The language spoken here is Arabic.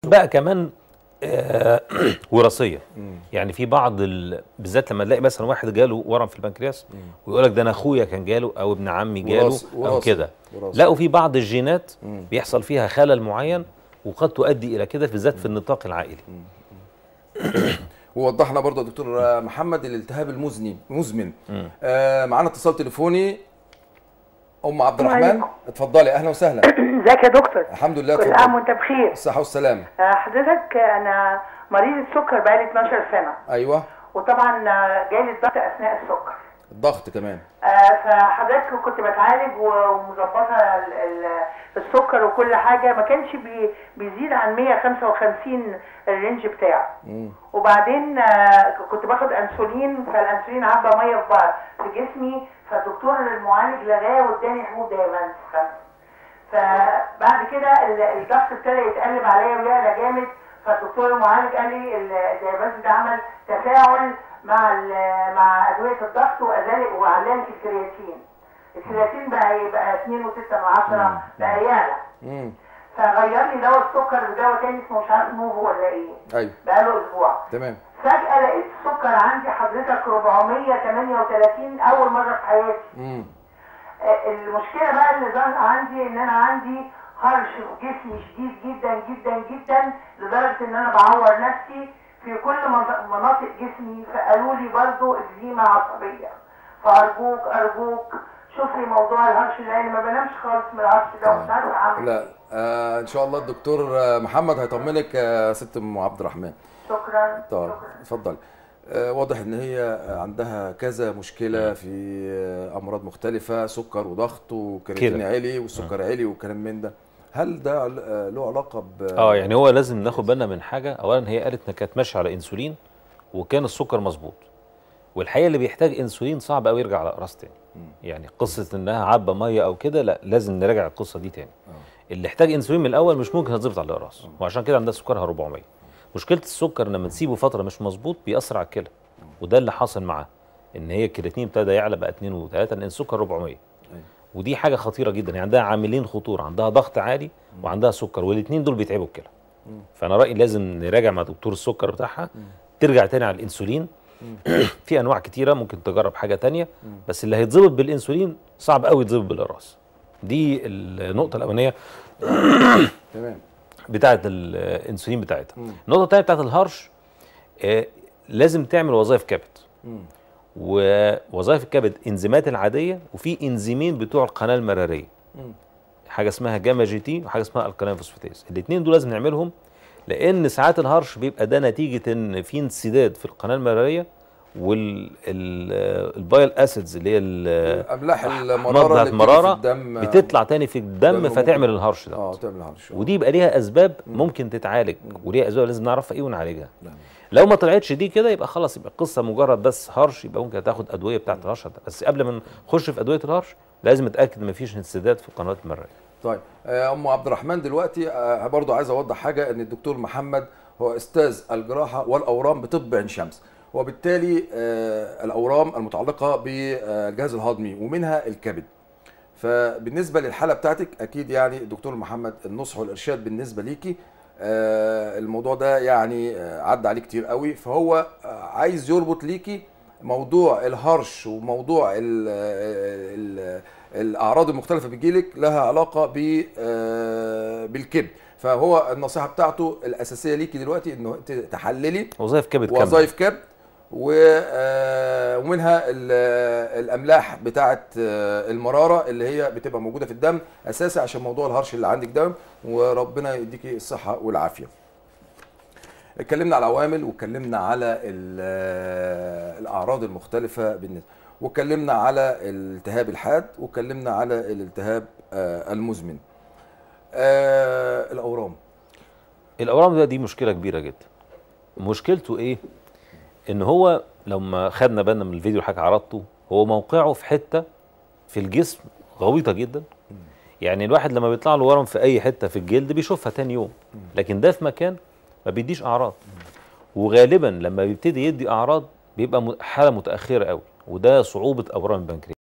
بقى كمان وراثيه. يعني في بعض بالذات لما تلاقي مثلا واحد جاله ورم في البنكرياس ويقول لك ده انا اخويا كان جاله او ابن عمي جاله او كده، لقوا في بعض الجينات بيحصل فيها خلل معين وقد تؤدي الى كده بالذات في النطاق العائلي. ووضحنا برضه يا دكتور محمد الالتهاب المزمن. معانا اتصال تليفوني ام عبد الرحمن، اتفضلي. اهلا وسهلا. ازيك يا دكتور؟ الحمد لله. كل عام وانت بخير. الصحه والسلامه. حضرتك انا مريض السكر بقالي 12 سنه. ايوه. وطبعا جالي الضغط اثناء السكر. الضغط كمان. فحضرتك كنت بتعالج ومظبطه السكر وكل حاجه، ما كانش بيزيد عن 155 الرينج بتاعه. وبعدين كنت باخد انسولين، فالانسولين عبى ميه في جسمي، فالدكتور المعالج لغاه واداني حبوب دايمانس 5. فبعد كده الضغط ابتدى يتقلب عليا ويعلى جامد، فالدكتور المعالج قال لي الدايمانس ده عمل تفاعل مع ادويه الضغط وعلاني في الكرياتين. الكرياتين بقى 2.6 بقى يعلى. فغير لي دواء السكر بدواء تاني اسمه مش عارف نوفو ولا ايه. ايوه. بقاله اسبوع. تمام. فجأة لقيت السكر عندي حضرتك 438 أول مرة في حياتي. المشكلة بقى اللي ظهر عندي إن أنا عندي هرش في جسمي شديد جدا جدا جدا، لدرجة إن أنا بعور نفسي في كل مناطق جسمي، فقالوا لي برضه إكزيما عصبية. فأرجوك أرجوك شوف لي موضوع الهرش، لأن ما بنامش خالص من الهرش ده ومش عارفة أعمل لا إن شاء الله الدكتور محمد هيطمنك يا ست أم عبد الرحمن. شكرا. طيب اتفضلي. واضح ان هي عندها كذا مشكله في امراض مختلفه، سكر وضغط وكرياتين عالي والسكر عالي والكلام من ده. هل ده له علاقه يعني هو لازم ناخد بالنا من حاجه. اولا هي قالت انها كانت ماشيه على انسولين وكان السكر مظبوط، والحقيقه اللي بيحتاج انسولين صعب قوي يرجع على اقراص تاني. يعني قصه انها عبه ميه او كده، لا لازم نراجع القصه دي تاني. اللي احتاج انسولين من الاول مش ممكن هتظبط على الاقراص، وعشان كده عندها سكرها 400. مشكله السكر لما تسيبه فتره مش مظبوط بيأثر على الكلى، وده اللي حاصل معاه، ان هي الكرياتين ابتدى يعلى بقى 2 و3 لان السكر 400. ودي حاجه خطيره جدا، يعني عندها عاملين خطوره، عندها ضغط عالي وعندها سكر، والاثنين دول بيتعبوا الكلى. فانا رايي لازم نراجع مع دكتور السكر بتاعها، ترجع تاني على الانسولين. في انواع كتيره ممكن تجرب حاجه تانية، بس اللي هيتظبط بالانسولين صعب قوي يتظبط بالاقراص. دي النقطه الاولانيه. تمام. بتاعه الانسولين بتاعتها. النقطه الثانيه بتاعه الهرش، لازم تعمل وظائف كبد. ووظائف الكبد انزيمات العاديه، وفي انزيمين بتوع القناه المراريه، حاجه اسمها جاما جي تي وحاجه اسمها الكالين فوسفاتيز. الاثنين دول لازم نعملهم، لان ساعات الهرش بيبقى ده نتيجه ان في انسداد في القناه المراريه، والبايل اسيدز اللي هي الاملاح المراره اللي المراره في الدم بتطلع تاني في الدم فتعمل الهرش ده. تعمل الهرش. ودي يبقى ليها اسباب ممكن تتعالج، وليها اسباب لازم نعرفها ايه ونعالجها. لو ما طلعتش دي كده يبقى خلاص، يبقى القصه مجرد بس هرش، يبقى ممكن تاخد ادويه بتاعه الهرش. بس قبل ما نخش في ادويه الهرش لازم نتاكد ان مفيش انسداد في القنوات المراريه. طيب ام عبد الرحمن، دلوقتي برضو عايز اوضح حاجه، ان الدكتور محمد هو استاذ الجراحه والاورام بطب عين شمس، وبالتالي الاورام المتعلقه بالجهاز الهضمي ومنها الكبد. فبالنسبه للحاله بتاعتك اكيد يعني الدكتور محمد النصح والارشاد بالنسبه ليكي الموضوع ده يعني عدى عليه كتير قوي، فهو عايز يربط ليكي موضوع الهرش وموضوع الاعراض المختلفه بتجيلك لها علاقه بالكبد. فهو النصيحه بتاعته الاساسيه ليكي دلوقتي انه انت تحللي وظائف كبد، ومنها الاملاح بتاعه المراره اللي هي بتبقى موجوده في الدم اساسي عشان موضوع الهرش اللي عندك ده، وربنا يديكي الصحه والعافيه. اتكلمنا على العوامل، واتكلمنا على الاعراض المختلفه بالنسبه، واتكلمنا على الالتهاب الحاد، واتكلمنا على الالتهاب المزمن. الاورام دي مشكله كبيره جدا. مشكلته ايه؟ ان هو لما خدنا بالنا من الفيديو اللي حضرتك عرضته، هو موقعه في حته في الجسم غويطه جدا. يعني الواحد لما بيطلع له ورم في اي حته في الجلد بيشوفها تاني يوم، لكن ده في مكان ما بيديش اعراض. وغالبا لما بيبتدي يدي اعراض بيبقى حاله متاخره قوي، وده صعوبه اورام البنكرياس.